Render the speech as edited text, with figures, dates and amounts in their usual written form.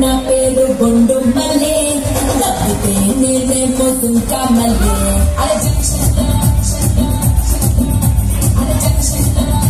నా పేరు బొండు మల్లె తప్పితే నేనే మోసం కామల్లే అరే జంక్షన్